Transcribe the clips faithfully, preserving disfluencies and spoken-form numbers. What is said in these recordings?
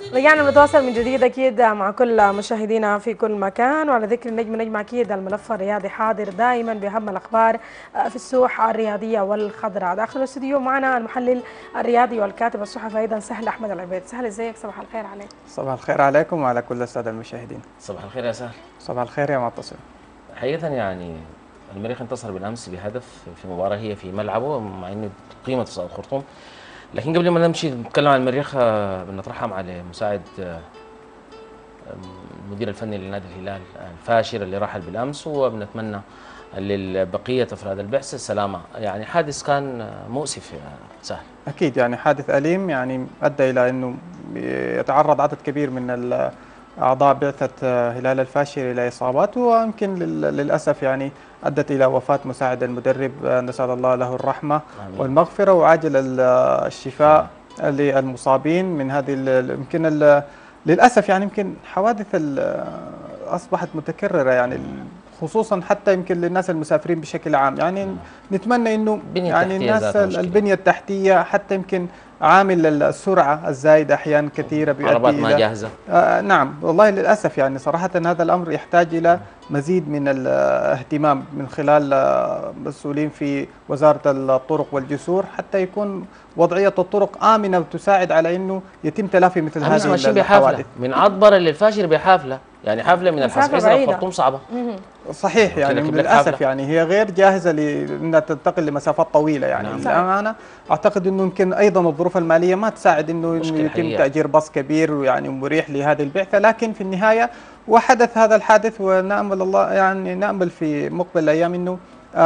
رجعنا نتواصل من جديد أكيد مع كل مشاهدينا في كل مكان. وعلى ذكر النجم نجم أكيد الملف الرياضي حاضر دائما بأهم الأخبار في السوح الرياضية والخضراء. داخل الاستوديو معنا المحلل الرياضي والكاتب الصحفي أيضا سهل أحمد العبيد. سهل ازيك؟ صباح الخير عليك. صباح الخير عليكم وعلى كل السادة المشاهدين. صباح الخير يا سهل. صباح الخير يا معتصم. حقيقة يعني المريخ انتصر بالأمس بهدف في مباراة هي في ملعبه مع إنه قيمة في استاد الخرطوم. لكن قبل ما نمشي نتكلم عن المريخ بنترحم على مساعد المدير الفني لنادي الهلال الفاشر اللي رحل بالامس، وبنتمنى لبقيه افراد البعثه السلامه. يعني حادث كان مؤسف يا سهل. اكيد يعني حادث اليم يعني ادى الى انه يتعرض عدد كبير من اعضاء بعثه هلال الفاشر الى اصابات، ويمكن للاسف يعني ادت الى وفاه مساعد المدرب. نسال الله له الرحمه آمين. والمغفره وعاجل الشفاء آمين. للمصابين من هذه يمكن للاسف يعني يمكن حوادث اصبحت متكرره يعني، خصوصا حتى يمكن للناس المسافرين بشكل عام. يعني مم. نتمنى انه يعني الناس البنيه التحتيه حتى يمكن عامل السرعه الزايده احيانا كثيره بيؤدي عربات ما جاهزه. آه نعم والله للاسف يعني صراحه هذا الامر يحتاج الى مزيد من الاهتمام من خلال مسؤولين في وزاره الطرق والجسور حتى يكون وضعيه الطرق امنه وتساعد على انه يتم تلافي مثل هذه الحوادث. من عطبر للفاشر بحافله، يعني حافله من الحسحيسه للخرطوم صعبه. صحيح يعني للاسف يعني هي غير جاهزه لانها تنتقل لمسافات طويله يعني. نعم. للامانه اعتقد انه يمكن ايضا الظروف الماليه ما تساعد انه يتم تاجير باص كبير ويعني مريح لهذه البعثه، لكن في النهايه وحدث هذا الحادث، ونامل الله يعني نامل في مقبل الايام انه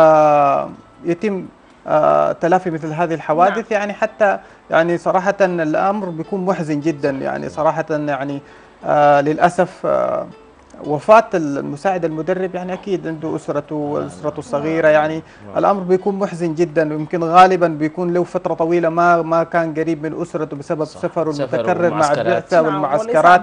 آه يتم آه تلافي مثل هذه الحوادث. نعم. يعني حتى يعني صراحه الامر بيكون محزن جدا يعني صراحه يعني آه للاسف آه وفاة المساعد المدرب يعني أكيد عنده أسرته وأسرته الصغيرة، يعني الأمر بيكون محزن جدا، ويمكن غالبا بيكون له فترة طويلة ما ما كان قريب من أسرته بسبب سفره المتكرر مع البعثة والمعسكرات.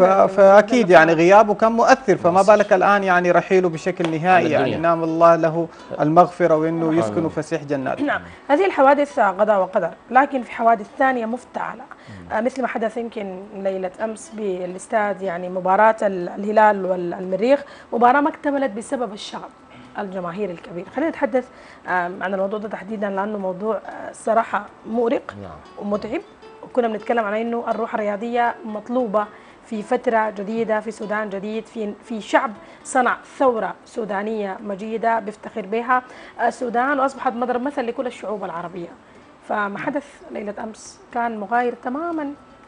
فأكيد يعني غيابه كان مؤثر، فما بالك الآن يعني رحيله بشكل نهائي. يعني نام الله له المغفرة وإنه يسكن فسيح جنات. نعم، هذه الحوادث قضاء وقدر، لكن في حوادث ثانية مفتعلة مثل ما حدث يمكن ليلة أمس بالاستاد، يعني مباراة الهلال والمريخ، مباراة ما اكتملت بسبب الشغب الجماهيري الكبير. خلينا نتحدث عن الموضوع ده تحديدا لأنه موضوع صراحة مؤرق ومتعب، وكنا بنتكلم عن أنه الروح الرياضية مطلوبة في فترة جديدة في سودان جديد، في في شعب صنع ثورة سودانية مجيدة بيفتخر بها السودان، وأصبحت مضرب مثل لكل الشعوب العربية. فما حدث ليلة أمس كان مغاير تماما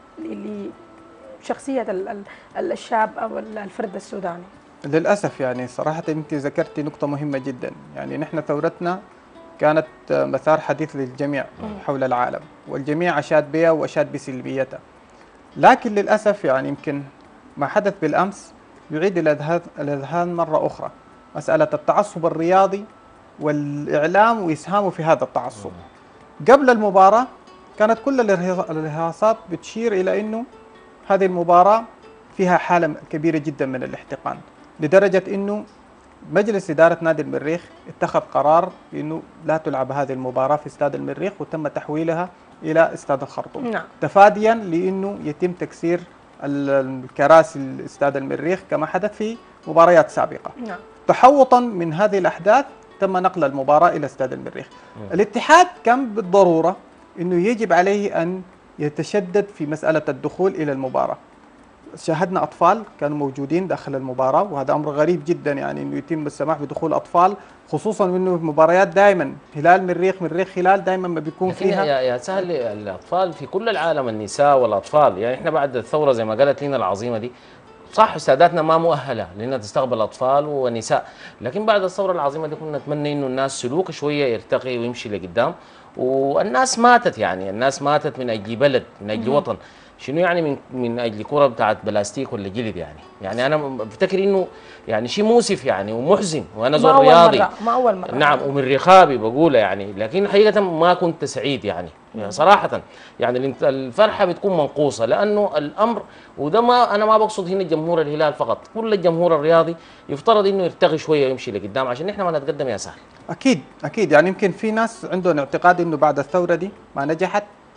لشخصية الشاب أو الفرد السوداني. للأسف يعني صراحة أنت ذكرتي نقطة مهمة جدا. يعني نحن ثورتنا كانت مسار حديث للجميع حول العالم، والجميع أشاد بها وأشاد بسلبيتها، لكن للأسف يعني يمكن ما حدث بالأمس يعيد الأذهان مرة أخرى مسألة التعصب الرياضي والإعلام وإسهامه في هذا التعصب. قبل المباراة كانت كل الرهاصات بتشير إلى أنه هذه المباراة فيها حالة كبيرة جدا من الاحتقان، لدرجة أنه مجلس إدارة نادي المريخ اتخذ قرار بأنه لا تلعب هذه المباراة في استاد المريخ، وتم تحويلها إلى استاد الخرطوم. نعم. تفاديا لأنه يتم تكسير الكراسي استاد المريخ كما حدث في مباريات سابقة. نعم. تحوطا من هذه الأحداث تم نقل المباراة إلى استاد المريخ. م. الاتحاد كان بالضرورة أنه يجب عليه أن يتشدد في مسألة الدخول إلى المباراة. شاهدنا أطفال كانوا موجودين داخل المباراة، وهذا أمر غريب جدا يعني أنه يتم السماح بدخول أطفال، خصوصا أنه المباريات دائما هلال مريخ مريخ هلال دائما ما بيكون فيها. يا يا سهل الأطفال في كل العالم، النساء والأطفال، يعني إحنا بعد الثورة زي ما قالت لنا العظيمة دي صح استاداتنا ما مؤهله لانها تستقبل اطفال ونساء، لكن بعد الثوره العظيمه دي كنا نتمنى انه الناس سلوك شويه يرتقي ويمشي لقدام. والناس ماتت، يعني الناس ماتت من اجل بلد، من اجل وطن، شنو يعني من من اجل كره بتاعت بلاستيك ولا جلد. يعني يعني انا بفتكر انه يعني شيء مؤسف يعني ومحزن، وانا زول رياضي ما, ما اول مره نعم ومن رخابي بقولها يعني، لكن حقيقه ما كنت سعيد يعني, يعني صراحه. يعني الفرحه بتكون منقوصه لانه الامر، وده ما انا ما بقصد هنا جمهور الهلال فقط، كل الجمهور الرياضي يفترض انه يرتقي شويه ويمشي لقدام عشان احنا ما نتقدم يا سهل. اكيد اكيد يعني يمكن في ناس عندهم اعتقاد انه بعد الثوره دي ما نجحت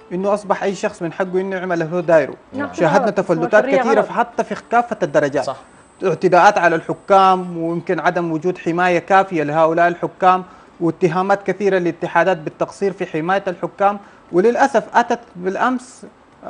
انه اصبح اي شخص من حقه انه يعمل له دايره. نعم. شاهدنا تفلتات الحرية كثيره غلط. حتى في كافه الدرجات. صح. اعتداءات على الحكام، ويمكن عدم وجود حمايه كافيه لهؤلاء الحكام، واتهامات كثيره للاتحادات بالتقصير في حمايه الحكام. وللاسف اتت بالامس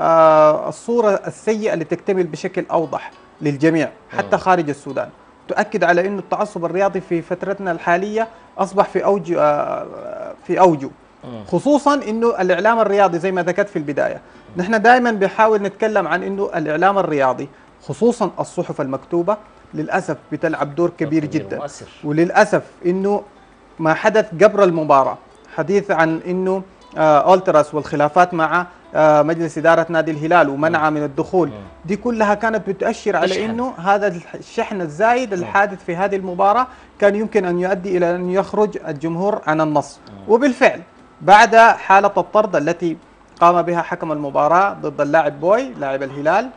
آه الصوره السيئه اللي تكتمل بشكل اوضح للجميع حتى خارج السودان، تؤكد على انه التعصب الرياضي في فترتنا الحاليه اصبح في اوج آه في اوجه، خصوصا انه الاعلام الرياضي زي ما ذكرت في البدايه. نحن دائما بنحاول نتكلم عن انه الاعلام الرياضي خصوصا الصحف المكتوبه للاسف بتلعب دور كبير جدا، مؤثر. وللاسف انه ما حدث قبل المباراه حديث عن انه آه اولتراس والخلافات مع آه مجلس اداره نادي الهلال ومنعه من الدخول، دي كلها كانت بتؤشر على انه هذا الشحن الزايد الحادث في هذه المباراه كان يمكن ان يؤدي الى ان يخرج الجمهور عن النص. وبالفعل بعد حاله الطرد التي قام بها حكم المباراه ضد اللاعب بوي لاعب الهلال،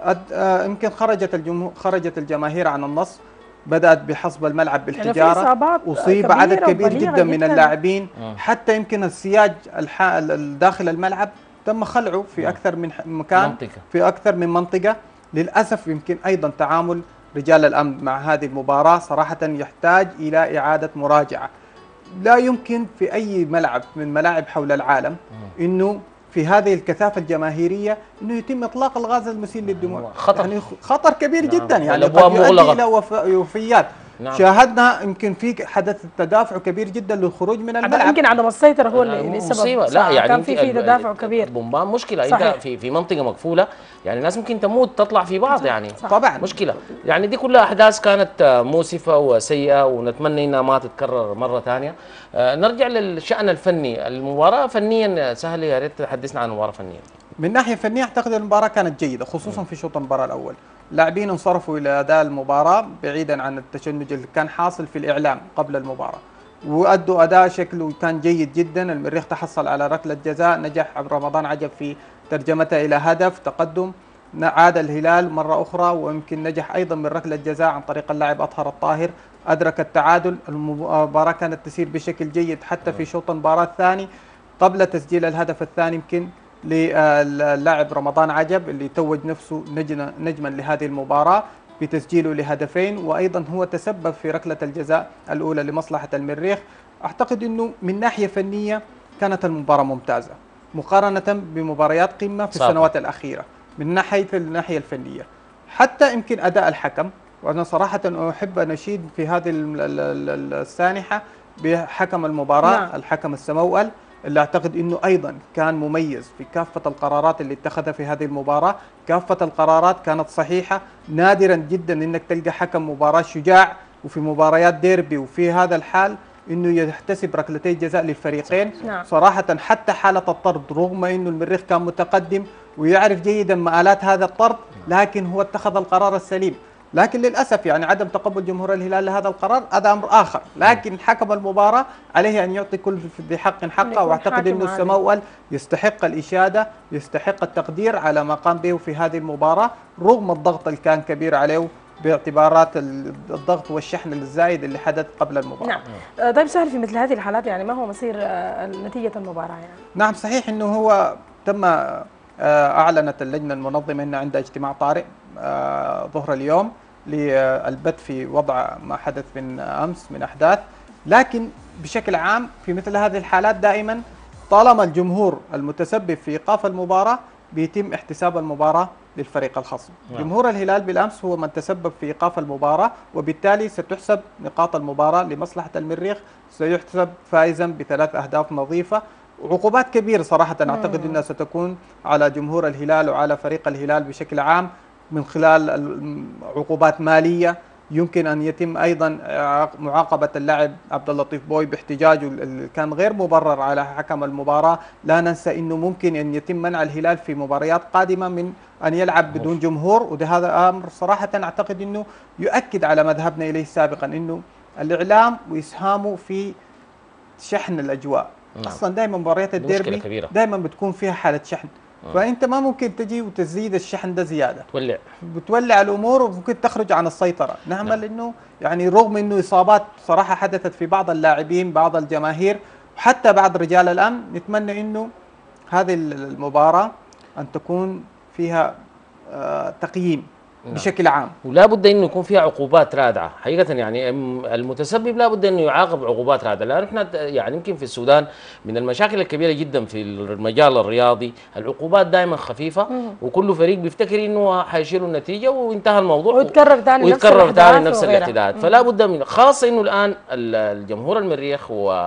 يمكن خرجت الجمهور خرجت الجماهير عن النص، بدأت بحصب الملعب بالحجارة، أصيب عدد كبير جدا من اللاعبين، حتى يمكن السياج داخل الملعب تم خلعه في أكثر من مكان منطقة. في أكثر من منطقة. للأسف يمكن أيضا تعامل رجال الأمن مع هذه المباراة صراحة يحتاج إلى إعادة مراجعة. لا يمكن في أي ملعب من ملاعب حول العالم إنه في هذه الكثافة الجماهيرية انه يتم اطلاق الغاز المسيل للدموع، خطر. يعني خطر كبير نعم. جدا، يعني قد الأبواب يؤدي مغلقة. الى وف- وفيات. نعم. شاهدنا يمكن في حدث تدافع كبير جدا للخروج من الملعب. يمكن عدم السيطرة هو اللي اللي مصيبة. سبب. لا يعني كان في في تدافع كبير. البومبان مشكلة. صحيح. انت في في منطقة مقفولة، يعني الناس ممكن تموت تطلع في بعض يعني. صح. طبعا مشكلة. يعني دي كلها أحداث كانت مؤسفة وسيئة، ونتمنى إنها ما تتكرر مرة ثانية. آه، نرجع للشأن الفني. المباراة فنيا سهل، يا ريت تحدثنا عن المباراة فنيا. من ناحية فنية أعتقد المباراة كانت جيدة، خصوصا في شوط المباراة الأول. اللاعبين انصرفوا إلى أداء المباراة بعيدا عن التشنج اللي كان حاصل في الإعلام قبل المباراة، وأدوا أداء شكله كان جيد جدا. المريخ تحصل على ركلة جزاء، نجح عبد رمضان عجب في ترجمتها إلى هدف تقدم، عاد الهلال مرة أخرى، ويمكن نجح أيضا من ركلة جزاء عن طريق اللاعب أطهر الطاهر أدرك التعادل. المباراة كانت تسير بشكل جيد حتى في شوط المباراة الثاني قبل تسجيل الهدف الثاني يمكن للاعب رمضان عجب اللي توج نفسه نجما لهذه المباراة بتسجيله لهدفين، وأيضا هو تسبب في ركلة الجزاء الأولى لمصلحة المريخ. أعتقد أنه من ناحية فنية كانت المباراة ممتازة مقارنة بمباريات قمة في صعب. السنوات الأخيرة من ناحية الناحية الفنية. حتى يمكن أداء الحكم، وأنا صراحة أحب أن أشيد في هذه السانحة بحكم المباراة. نعم. الحكم السموأل اللي أعتقد أنه أيضا كان مميز في كافة القرارات اللي اتخذها في هذه المباراة. كافة القرارات كانت صحيحة. نادرا جدا أنك تلقى حكم مباراة شجاع وفي مباريات ديربي وفي هذا الحال انه يحتسب ركلتي جزاء للفريقين. نعم. صراحة حتى حالة الطرد رغم انه المريخ كان متقدم ويعرف جيدا مآلات هذا الطرد، لكن هو اتخذ القرار السليم. لكن للاسف يعني عدم تقبل جمهور الهلال لهذا القرار هذا امر اخر، لكن حكم المباراة عليه ان يعطي كل ذي حق حقه، واعتقد انه السموأل يستحق الاشادة، يستحق التقدير على ما قام به في هذه المباراة رغم الضغط اللي كان كبير عليه باعتبارات الضغط والشحن الزايد اللي حدث قبل المباراة. نعم. آه، طيب سهل، في مثل هذه الحالات يعني ما هو مصير آه، نتيجة المباراة يعني؟ نعم صحيح انه هو تم آه، اعلنت اللجنة المنظمة ان عندها اجتماع طارئ آه، ظهر اليوم للبت في وضع ما حدث من امس من احداث، لكن بشكل عام في مثل هذه الحالات دائما طالما الجمهور المتسبب في ايقاف المباراة بيتم احتساب المباراة للفريق الخصم. نعم. جمهور الهلال بالامس هو من تسبب في ايقاف المباراة، وبالتالي ستحسب نقاط المباراة لمصلحة المريخ، سيحسب فائزا بثلاث اهداف نظيفة. وعقوبات كبيرة صراحة مم. اعتقد انها ستكون على جمهور الهلال وعلى فريق الهلال بشكل عام من خلال عقوبات مالية. يمكن ان يتم ايضا معاقبه اللاعب عبد اللطيف بوي باحتجاجه اللي كان غير مبرر على حكم المباراه. لا ننسى انه ممكن ان يتم منع الهلال في مباريات قادمه من ان يلعب بدون جمهور، وده هذا امر صراحه اعتقد انه يؤكد على ما ذهبنا اليه سابقا، انه الاعلام واسهامه في شحن الاجواء. نعم. اصلا دائما مباريات الديربي دائما بتكون فيها حاله شحن، فانت ما ممكن تجي وتزيد الشحن ده زياده، تولع بتولع الامور وممكن تخرج عن السيطره. نامل نعم. انه يعني رغم انه اصابات صراحه حدثت في بعض اللاعبين بعض الجماهير وحتى بعض رجال الامن، نتمنى انه هذه المباراة أن تكون فيها آه، تقييم نعم. بشكل عام. ولا بد انه يكون فيها عقوبات رادعه حقيقه، يعني المتسبب لا بد انه يعاقب عقوبات رادعه، لان احنا يعني يمكن في السودان من المشاكل الكبيره جدا في المجال الرياضي العقوبات دائما خفيفه، وكل فريق بيفتكر انه حيشيلوا النتيجه وانتهى الموضوع ويتكرر ثاني نفس ويتكرر ثاني نفس وغيرها. الاحتداث. فلا بد من، خاصه انه الان الجمهور المريخ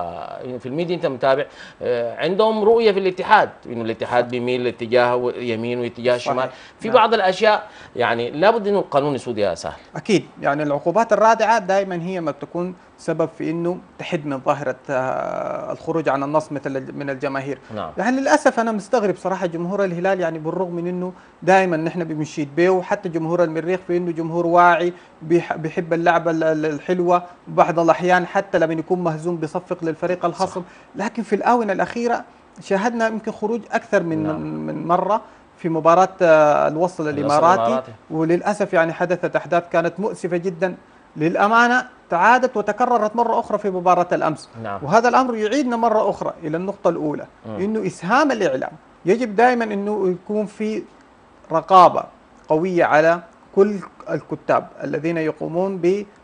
وفي الميديا انت متابع عندهم رؤيه في الاتحاد، انه الاتحاد بيميل لاتجاه يمين واتجاه شمال في بعض الاشياء، يعني لابد انه القانون يسود يا سهل. اكيد، يعني العقوبات الرادعه دائما هي ما بتكون سبب في انه تحد من ظاهره الخروج عن النص مثل من الجماهير. نعم. يعني للاسف انا مستغرب صراحه جمهور الهلال، يعني بالرغم من انه دائما نحن بنشيد به، وحتى جمهور المريخ في انه جمهور واعي بيحب اللعبه الحلوه، وبعض الاحيان حتى لما يكون مهزوم بيصفق للفريق الخصم، لكن في الاونه الاخيره شاهدنا يمكن خروج اكثر من نعم. من مره في مباراة الوصل الإماراتي، وللأسف يعني حدثت أحداث كانت مؤسفة جدا للأمانة، تعادت وتكررت مرة أخرى في مباراة الأمس. نعم. وهذا الأمر يعيدنا مرة أخرى إلى النقطة الأولى، م. إنه إسهام الإعلام يجب دائما إنه يكون في رقابة قوية على كل الكتاب الذين يقومون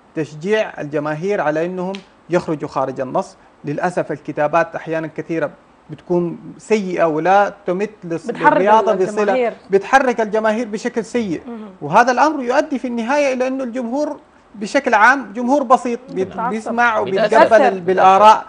بتشجيع الجماهير على أنهم يخرجوا خارج النص. للأسف الكتابات أحيانا كثيرة بتكون سيئة ولا تمت للرياضة بصلة، بتحرك الجماهير بشكل سيء، وهذا الأمر يؤدي في النهاية إلى أنه الجمهور بشكل عام جمهور بسيط بيسمع وبيتقبل بالآراء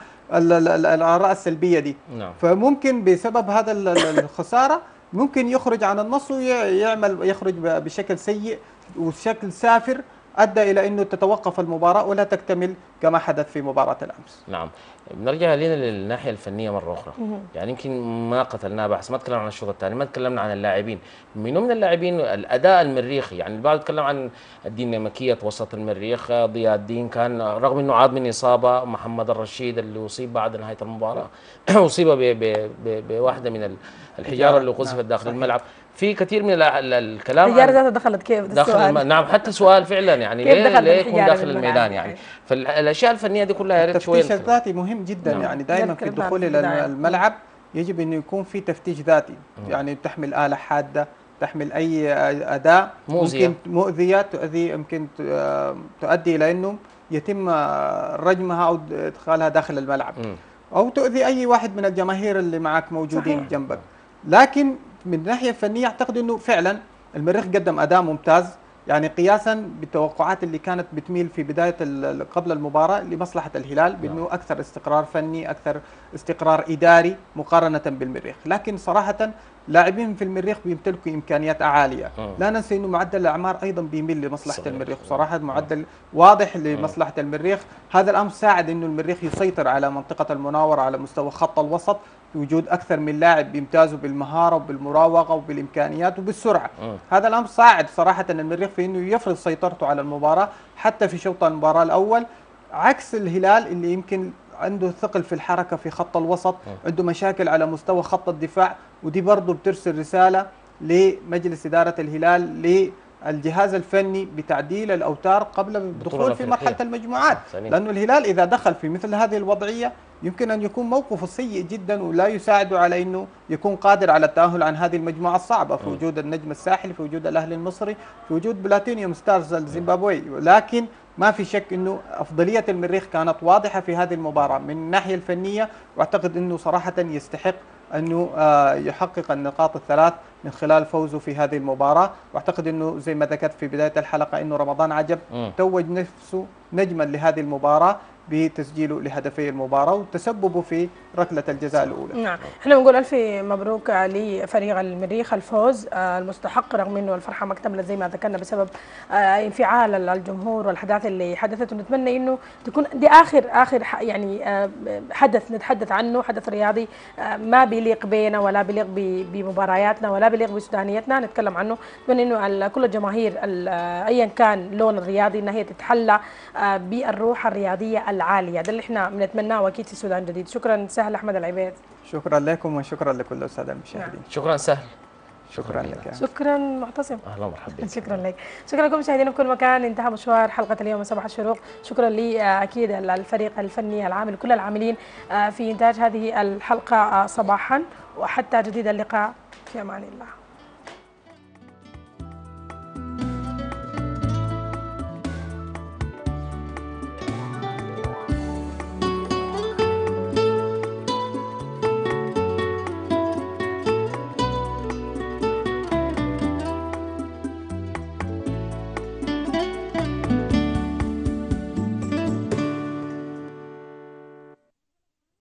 الآراء السلبية دي. نعم. فممكن بسبب هذا الخسارة ممكن يخرج عن النص ويعمل يخرج بشكل سيء وشكل سافر، أدى إلى أنه تتوقف المباراة ولا تكتمل كما حدث في مباراة الأمس. نعم. بنرجع لنا للناحية الفنية مرة أخرى، يعني يمكن ما قتلناه بحث، ما تكلمنا عن الشوط الثاني، ما تكلمنا عن اللاعبين، منو من اللاعبين الأداء المريخي، يعني البعض يتكلم عن الديناميكية وسط المريخ، ضياء الدين كان رغم أنه عاد من إصابة، محمد الرشيد اللي أصيب بعد نهاية المباراة أصيب بواحدة من الحجارة اللي قذفت داخل الملعب. في كثير من الكلام الحجارة ذاتها دخلت كيف داخل الم... نعم، حتى سؤال فعلا يعني ليه ليه يكون داخل الميدان يعني. فالاشياء الفنيه دي كلها يا ريت شويه. التفتيش الذاتي مهم جدا. نعم. يعني دائما في الدخول الى الملعب يجب انه يكون في تفتيش ذاتي، يعني تحمل آلة حادة، تحمل اي اداة مؤذية. ممكن مؤذية تؤذي، يمكن تؤدي الى انه يتم رجمها او ادخالها داخل الملعب، م. او تؤذي اي واحد من الجماهير اللي معك موجودين صحيح. جنبك. لكن من الناحية الفنية أعتقد أنه فعلا المريخ قدم أداء ممتاز، يعني قياسا بالتوقعات اللي كانت بتميل في بداية قبل المباراة لمصلحة الهلال، بأنه أكثر استقرار فني، أكثر استقرار إداري مقارنة بالمريخ. لكن صراحة لاعبين في المريخ بيمتلكوا إمكانيات عالية، لا ننسى أنه معدل الأعمار أيضا بيميل لمصلحة صحيح. المريخ، صراحة معدل واضح لمصلحة المريخ. هذا الأمر ساعد أنه المريخ يسيطر على منطقة المناورة على مستوى خط الوسط، وجود أكثر من لاعب بيمتازوا بالمهارة وبالمراوغة وبالإمكانيات وبالسرعة. م. هذا الأمر ساعد صراحة أن المريخ في أنه يفرض سيطرته على المباراة حتى في شوط المباراة الأول، عكس الهلال اللي يمكن عنده ثقل في الحركة في خط الوسط، م. عنده مشاكل على مستوى خط الدفاع، ودي برضه بترسل رسالة لمجلس إدارة الهلال للجهاز الفني بتعديل الأوتار قبل الدخول في مرحلة المجموعات، لأنه الهلال إذا دخل في مثل هذه الوضعية يمكن أن يكون موقفه سيء جدا ولا يساعده على أنه يكون قادر على التأهل عن هذه المجموعة الصعبة، في وجود النجم الساحلي، في وجود الأهلي المصري، في وجود بلاتينيوم ستارز الزيمبابوي. لكن ما في شك أنه أفضلية المريخ كانت واضحة في هذه المباراة من الناحية الفنية، وأعتقد أنه صراحة يستحق أنه يحقق النقاط الثلاث من خلال فوزه في هذه المباراة. واعتقد أنه زي ما ذكرت في بداية الحلقة أنه رمضان عجب توج نفسه نجما لهذه المباراة بتسجيله لهدفي المباراة وتسببه في ركلة الجزاء الأولى. نعم، احنا بنقول ألف مبروك لفريق المريخ الفوز المستحق، رغم انه الفرحة ما اكتملت زي ما ذكرنا بسبب انفعال الجمهور والأحداث اللي حدثت، ونتمنى انه تكون دي آخر آخر يعني حدث نتحدث عنه، حدث رياضي ما بيليق بينا ولا بيليق بمبارياتنا ولا بيليق بسودانيتنا نتكلم عنه. نتمنى انه كل الجماهير ايا كان لون الرياضي انها هي تتحلى بالروح الرياضية العالية، ده اللي احنا بنتمناه واكيد في السودان جديد. شكرا سهل احمد العبيد. شكرا لكم وشكرا لكل الساده المشاهدين. شكرا سهل. شكرا لك. شكرا معتصم. اهلا ومرحبا. شكرا لك. شكرا لكم مشاهدينا في كل مكان. انتهى مشوار حلقه اليوم من صباح الشروق. شكرا لي اكيد الفريق الفني العامل كل العاملين في انتاج هذه الحلقه صباحا، وحتى جديد اللقاء في امان الله.